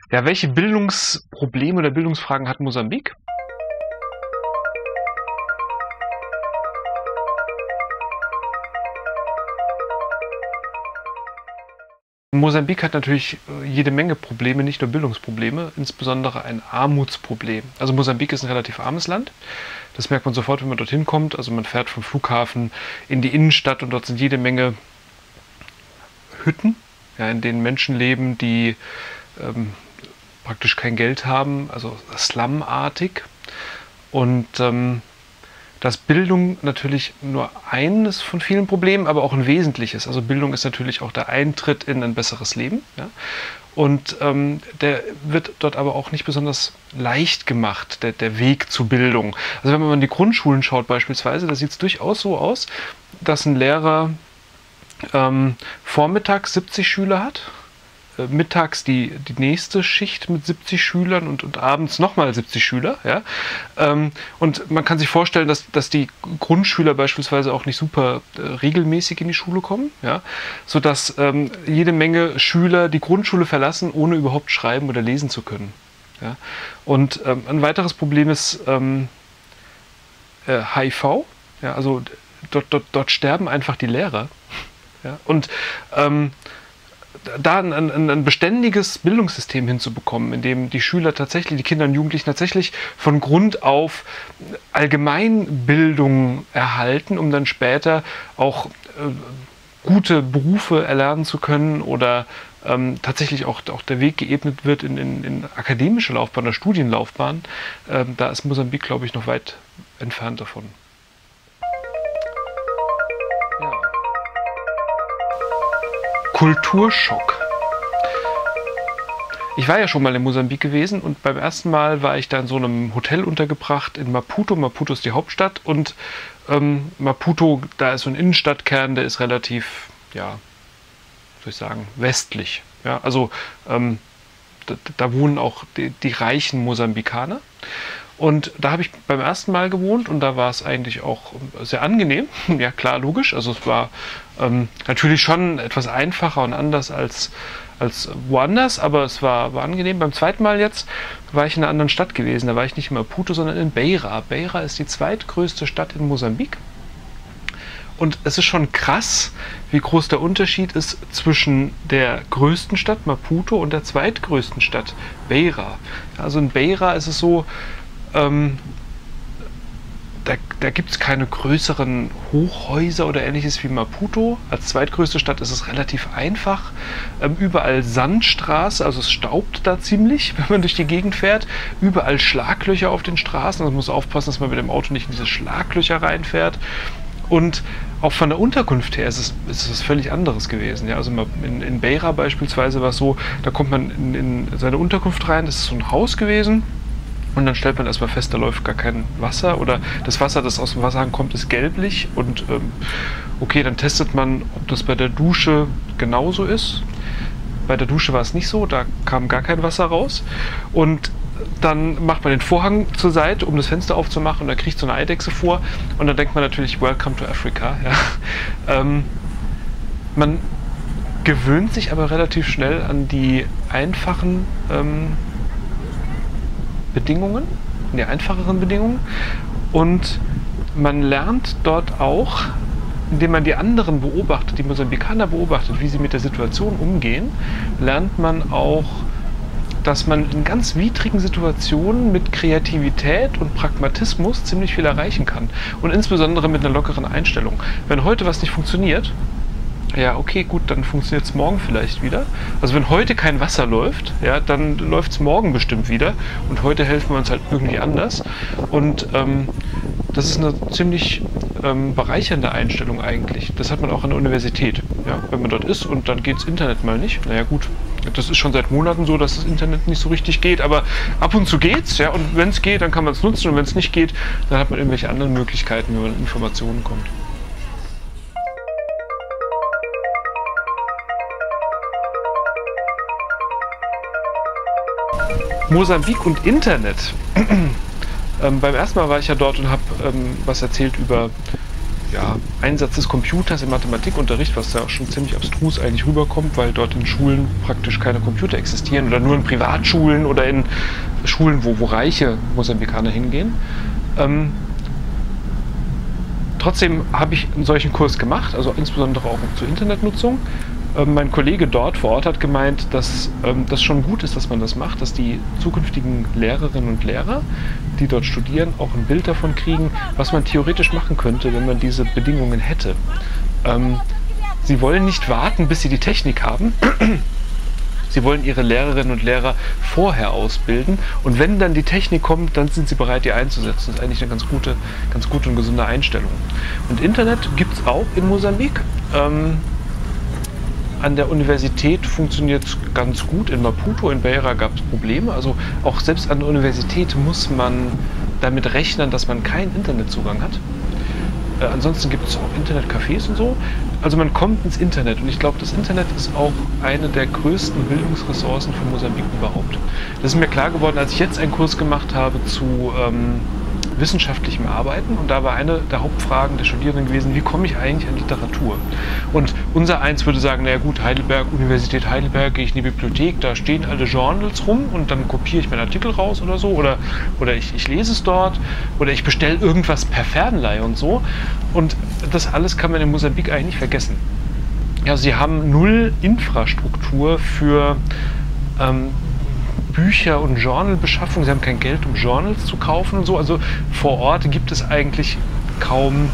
Ja, welche Bildungsprobleme oder Bildungsfragen hat Mosambik? Mosambik hat natürlich jede Menge Probleme, nicht nur Bildungsprobleme, insbesondere ein Armutsproblem. Also Mosambik ist ein relativ armes Land. Das merkt man sofort, wenn man dorthin kommt. Also man fährt vom Flughafen in die Innenstadt und dort sind jede Menge Hütten, ja, in denen Menschen leben, die praktisch kein Geld haben, also slumartig. Und dass Bildung natürlich nur eines von vielen Problemen, aber auch ein wesentliches. Also Bildung ist natürlich auch der Eintritt in ein besseres Leben. Ja? Und der wird dort aber auch nicht besonders leicht gemacht, der Weg zur Bildung. Also wenn man in die Grundschulen schaut beispielsweise, da sieht es durchaus so aus, dass ein Lehrer vormittags 70 Schüler hat, mittags die nächste Schicht mit 70 Schülern und abends nochmal 70 Schüler. Ja? Und man kann sich vorstellen, dass die Grundschüler beispielsweise auch nicht super regelmäßig in die Schule kommen, ja? Sodass jede Menge Schüler die Grundschule verlassen, ohne überhaupt schreiben oder lesen zu können. Ja? Und ein weiteres Problem ist HIV. Ja? Also dort sterben einfach die Lehrer. Ja? Und da ein beständiges Bildungssystem hinzubekommen, in dem die Schüler tatsächlich, die Kinder und Jugendlichen tatsächlich von Grund auf Allgemeinbildung erhalten, um dann später auch gute Berufe erlernen zu können oder tatsächlich auch der Weg geebnet wird in akademische Laufbahn oder Studienlaufbahn, da ist Mosambik, glaube ich, noch weit entfernt davon. Ja. Kulturschock. Ich war ja schon mal in Mosambik gewesen und beim ersten Mal war ich da in so einem Hotel untergebracht in Maputo. Maputo ist die Hauptstadt und Maputo, da ist so ein Innenstadtkern, der ist relativ, ja, soll ich sagen, westlich. Ja, also da wohnen auch die reichen Mosambikaner. Und da habe ich beim ersten Mal gewohnt und da war es eigentlich auch sehr angenehm. Ja, klar, logisch. Also es war natürlich schon etwas einfacher und anders als woanders, aber es war angenehm. Beim zweiten Mal jetzt war ich in einer anderen Stadt gewesen. Da war ich nicht in Maputo, sondern in Beira. Beira ist die zweitgrößte Stadt in Mosambik. Und es ist schon krass, wie groß der Unterschied ist zwischen der größten Stadt Maputo und der zweitgrößten Stadt Beira. Also in Beira ist es so, da gibt es keine größeren Hochhäuser oder ähnliches wie Maputo. Als zweitgrößte Stadt ist es relativ einfach. Überall Sandstraße, also es staubt da ziemlich, wenn man durch die Gegend fährt. Überall Schlaglöcher auf den Straßen. Also man muss aufpassen, dass man mit dem Auto nicht in diese Schlaglöcher reinfährt. Und auch von der Unterkunft her ist es völlig anderes gewesen. Ja, also in Beira beispielsweise war es so, da kommt man in seine Unterkunft rein, das ist so ein Haus gewesen. Und dann stellt man erstmal fest, da läuft gar kein Wasser oder das Wasser, das aus dem Wasserhahn kommt, ist gelblich. Und okay, dann testet man, ob das bei der Dusche genauso ist. Bei der Dusche war es nicht so, da kam gar kein Wasser raus. Und dann macht man den Vorhang zur Seite, um das Fenster aufzumachen und dann kriegt so eine Eidechse vor. Und dann denkt man natürlich, Welcome to Africa. Ja. Man gewöhnt sich aber relativ schnell an die einfachen Bedingungen, die einfacheren Bedingungen, und man lernt dort auch, indem man die anderen beobachtet, die Mosambikaner beobachtet, wie sie mit der Situation umgehen, lernt man auch, dass man in ganz widrigen Situationen mit Kreativität und Pragmatismus ziemlich viel erreichen kann und insbesondere mit einer lockeren Einstellung. Wenn heute was nicht funktioniert, ja, okay, gut, dann funktioniert es morgen vielleicht wieder. Also wenn heute kein Wasser läuft, ja, dann läuft es morgen bestimmt wieder. Und heute helfen wir uns halt irgendwie anders. Und das ist eine ziemlich bereichernde Einstellung eigentlich. Das hat man auch an der Universität. Ja, wenn man dort ist und dann geht das Internet mal nicht. Naja gut, das ist schon seit Monaten so, dass das Internet nicht so richtig geht. Aber ab und zu geht's, ja. Und wenn es geht, dann kann man es nutzen. Und wenn es nicht geht, dann hat man irgendwelche anderen Möglichkeiten, wie man an Informationen kommt. Mosambik und Internet. Beim ersten Mal war ich ja dort und habe was erzählt über ja, Einsatz des Computers im Mathematikunterricht, was da auch schon ziemlich abstrus eigentlich rüberkommt, weil dort in Schulen praktisch keine Computer existieren oder nur in Privatschulen oder in Schulen, wo reiche Mosambikaner hingehen. Trotzdem habe ich einen solchen Kurs gemacht, also insbesondere auch zur Internetnutzung. Mein Kollege dort vor Ort hat gemeint, dass das schon gut ist, dass man das macht, dass die zukünftigen Lehrerinnen und Lehrer, die dort studieren, auch ein Bild davon kriegen, was man theoretisch machen könnte, wenn man diese Bedingungen hätte. Sie wollen nicht warten, bis sie die Technik haben. Sie wollen ihre Lehrerinnen und Lehrer vorher ausbilden und wenn dann die Technik kommt, dann sind sie bereit, die einzusetzen. Das ist eigentlich eine ganz gute und gesunde Einstellung. Und Internet gibt es auch in Mosambik. An der Universität funktioniert es ganz gut. In Maputo, in Beira gab es Probleme. Also auch selbst an der Universität muss man damit rechnen, dass man keinen Internetzugang hat. Ansonsten gibt es auch Internetcafés und so. Also man kommt ins Internet und ich glaube, das Internet ist auch eine der größten Bildungsressourcen für Mosambik überhaupt. Das ist mir klar geworden, als ich jetzt einen Kurs gemacht habe zu wissenschaftlichem Arbeiten und da war eine der Hauptfragen der Studierenden gewesen, wie komme ich eigentlich an Literatur? Und unser Eins würde sagen, naja gut, Heidelberg, Universität Heidelberg, gehe ich in die Bibliothek, da stehen alle Journals rum und dann kopiere ich meinen Artikel raus oder so oder ich lese es dort oder ich bestelle irgendwas per Fernleihe und so und das alles kann man in Mosambik eigentlich nicht vergessen. Ja, sie haben null Infrastruktur für Bücher- und Journalbeschaffung. Sie haben kein Geld, um Journals zu kaufen und so. Also vor Ort gibt es eigentlich kaum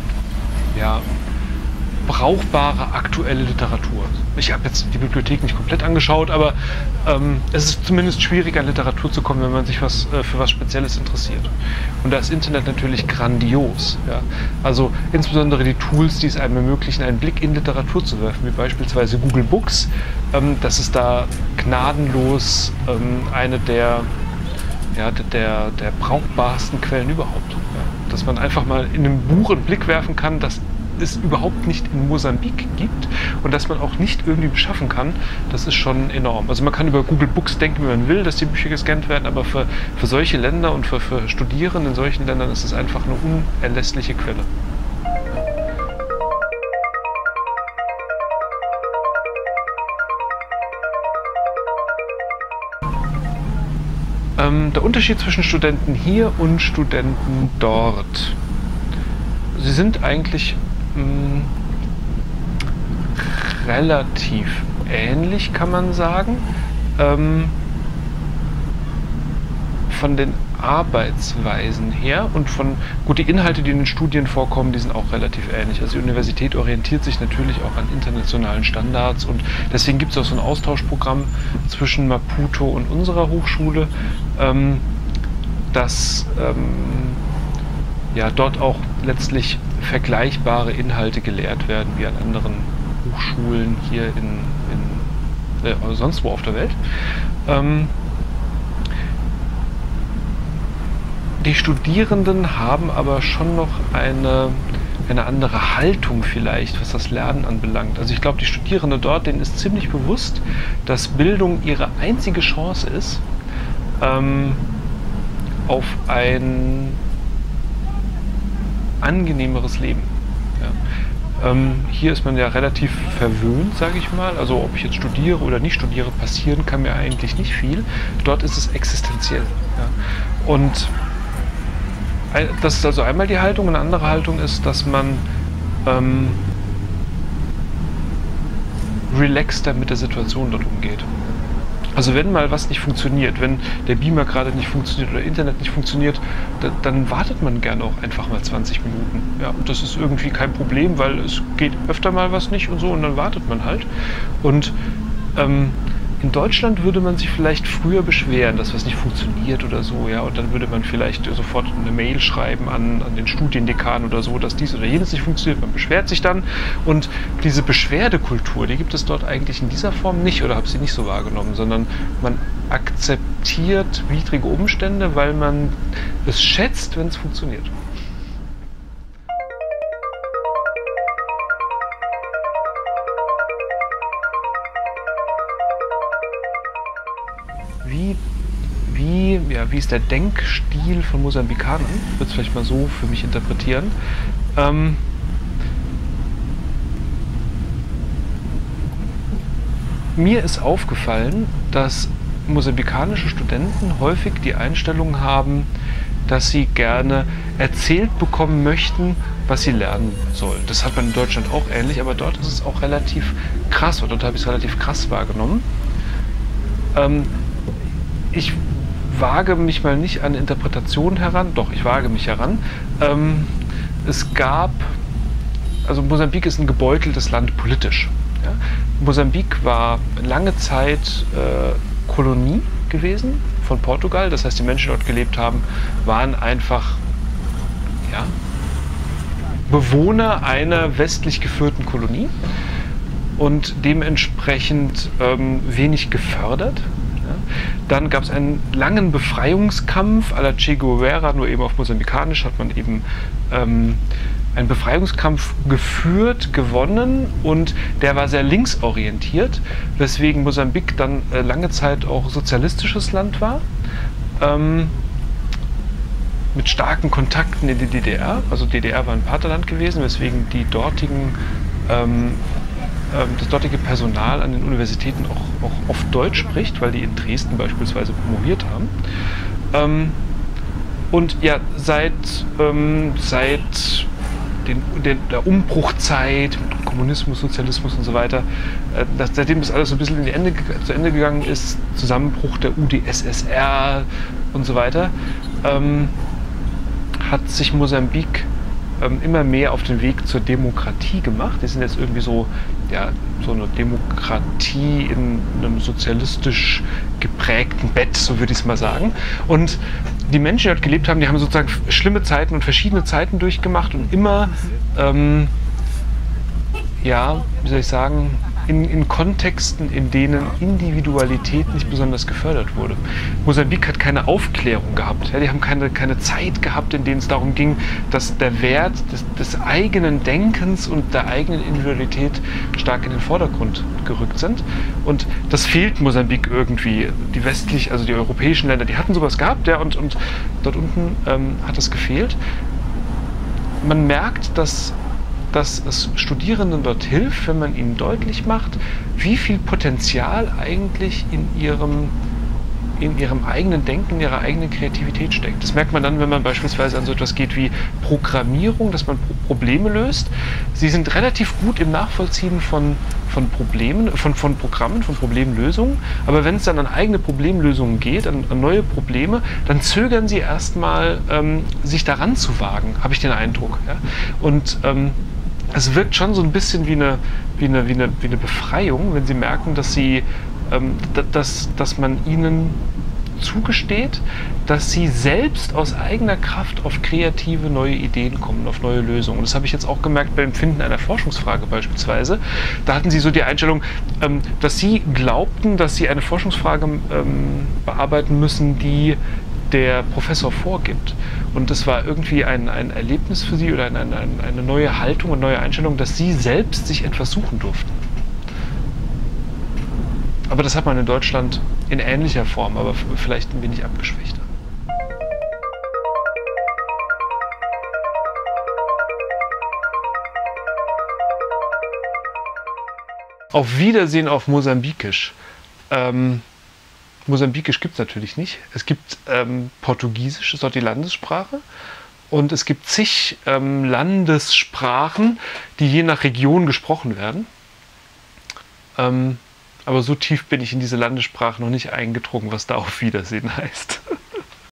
brauchbare aktuelle Literatur. Ich habe jetzt die Bibliothek nicht komplett angeschaut, aber es ist zumindest schwierig, an Literatur zu kommen, wenn man sich für was Spezielles interessiert. Und da ist Internet natürlich grandios. Ja? Also insbesondere die Tools, die es einem ermöglichen, einen Blick in Literatur zu werfen, wie beispielsweise Google Books. Das ist da gnadenlos eine der brauchbarsten Quellen überhaupt. Ja? Dass man einfach mal in einem Buch einen Blick werfen kann, das es überhaupt nicht in Mosambik gibt und dass man auch nicht irgendwie beschaffen kann, das ist schon enorm. Also man kann über Google Books denken, wie man will, dass die Bücher gescannt werden, aber für solche Länder und für Studierende in solchen Ländern ist es einfach eine unerlässliche Quelle. Der Unterschied zwischen Studenten hier und Studenten dort. Sie sind eigentlich relativ ähnlich, kann man sagen. Von den Arbeitsweisen her und die Inhalte, die in den Studien vorkommen, die sind auch relativ ähnlich. Also die Universität orientiert sich natürlich auch an internationalen Standards und deswegen gibt es auch so ein Austauschprogramm zwischen Maputo und unserer Hochschule, dass dort auch letztlich vergleichbare Inhalte gelehrt werden wie an anderen Hochschulen hier sonst wo auf der Welt. Die Studierenden haben aber schon noch eine andere Haltung vielleicht, was das Lernen anbelangt. Also ich glaube, die Studierenden dort, denen ist ziemlich bewusst, dass Bildung ihre einzige Chance ist, auf ein angenehmeres Leben. Ja. Hier ist man ja relativ verwöhnt, sage ich mal. Also ob ich jetzt studiere oder nicht studiere, passieren kann mir eigentlich nicht viel. Dort ist es existenziell. Ja. Und das ist also einmal die Haltung. Eine andere Haltung ist, dass man relaxter mit der Situation dort umgeht. Also wenn mal was nicht funktioniert, wenn der Beamer gerade nicht funktioniert oder Internet nicht funktioniert, dann wartet man gerne auch einfach mal 20 Minuten. Ja, und das ist irgendwie kein Problem, weil es geht öfter mal was nicht und so und dann wartet man halt. Und in Deutschland würde man sich vielleicht früher beschweren, dass was nicht funktioniert oder so, ja, und dann würde man vielleicht sofort eine Mail schreiben an den Studiendekan oder so, dass dies oder jenes nicht funktioniert. Man beschwert sich dann und diese Beschwerdekultur, die gibt es dort eigentlich in dieser Form nicht oder habe sie nicht so wahrgenommen, sondern man akzeptiert widrige Umstände, weil man es schätzt, wenn es funktioniert. Wie ist der Denkstil von Mosambikanern? Ich würde es vielleicht mal so für mich interpretieren. mir ist aufgefallen, dass mosambikanische Studenten häufig die Einstellung haben, dass sie gerne erzählt bekommen möchten, was sie lernen sollen. Das hat man in Deutschland auch ähnlich, aber dort ist es auch relativ krass, oder dort habe ich es relativ krass wahrgenommen. Ich wage mich mal nicht an Interpretationen heran, doch, ich wage mich heran. Also Mosambik ist ein gebeuteltes Land politisch. Ja? Mosambik war lange Zeit Kolonie gewesen von Portugal, das heißt, die Menschen, die dort gelebt haben, waren einfach Bewohner einer westlich geführten Kolonie und dementsprechend wenig gefördert. Ja. Dann gab es einen langen Befreiungskampf à la Che Guevara, nur eben auf Mosambikanisch hat man eben einen Befreiungskampf geführt, gewonnen, und der war sehr linksorientiert, weswegen Mosambik dann lange Zeit auch sozialistisches Land war. Mit starken Kontakten in die DDR. Also DDR war ein Partnerland gewesen, weswegen das dortige Personal an den Universitäten auch oft Deutsch spricht, weil die in Dresden beispielsweise promoviert haben. Und ja, seit der Umbruchzeit, mit Kommunismus, Sozialismus und so weiter, seitdem das alles so ein bisschen zu Ende gegangen ist, Zusammenbruch der UdSSR und so weiter, hat sich Mosambik immer mehr auf den Weg zur Demokratie gemacht. Die sind jetzt irgendwie so eine Demokratie in einem sozialistisch geprägten Bett, so würde ich es mal sagen. Und die Menschen, die dort gelebt haben, die haben sozusagen schlimme Zeiten und verschiedene Zeiten durchgemacht und immer, wie soll ich sagen, in Kontexten, in denen Individualität nicht besonders gefördert wurde. Mosambik hat keine Aufklärung gehabt. Ja, die haben keine Zeit gehabt, in denen es darum ging, dass der Wert des eigenen Denkens und der eigenen Individualität stark in den Vordergrund gerückt sind. Und das fehlt Mosambik irgendwie. Die europäischen Länder, die hatten sowas gehabt, ja, und dort unten hat es gefehlt. Man merkt, dass es Studierenden dort hilft, wenn man ihnen deutlich macht, wie viel Potenzial eigentlich in ihrem eigenen Denken, in ihrer eigenen Kreativität steckt. Das merkt man dann, wenn man beispielsweise an so etwas geht wie Programmierung, dass man Probleme löst. Sie sind relativ gut im Nachvollziehen von Problemen, von Programmen, von Problemlösungen, aber wenn es dann an eigene Problemlösungen geht, an neue Probleme, dann zögern sie erstmal, sich daran zu wagen, habe ich den Eindruck. Ja? Und es wirkt schon so ein bisschen wie eine Befreiung, wenn sie merken, dass man ihnen zugesteht, dass sie selbst aus eigener Kraft auf kreative neue Ideen kommen, auf neue Lösungen. Das habe ich jetzt auch gemerkt beim Finden einer Forschungsfrage beispielsweise. Da hatten sie so die Einstellung, dass sie glaubten, dass sie eine Forschungsfrage bearbeiten müssen, die der Professor vorgibt. Und das war irgendwie ein Erlebnis für sie oder eine neue Haltung und neue Einstellung, dass sie selbst sich etwas suchen durften. Aber das hat man in Deutschland in ähnlicher Form, aber vielleicht ein wenig abgeschwächter. Auf Wiedersehen auf Mosambikisch. Mosambikisch gibt es natürlich nicht. Es gibt Portugiesisch, das ist dort die Landessprache. Und es gibt zig Landessprachen, die je nach Region gesprochen werden. Aber so tief bin ich in diese Landessprache noch nicht eingedrungen, was da auf Wiedersehen heißt.